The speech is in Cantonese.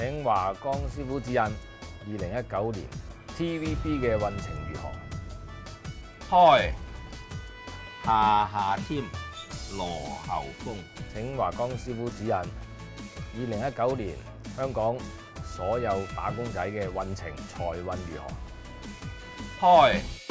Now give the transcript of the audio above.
請華江師傅指引2019年 TVB 嘅運程如何？ 開夏添羅喉風。 請華江師傅指引2019年香港所有打工仔嘅運程財運如何？ 開